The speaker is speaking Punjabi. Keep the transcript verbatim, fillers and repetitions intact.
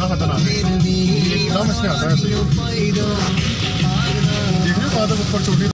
ज़्यादा खतरनाक है, एकदम इसमें आता है। देख रहे हो बादल ऊपर चोटी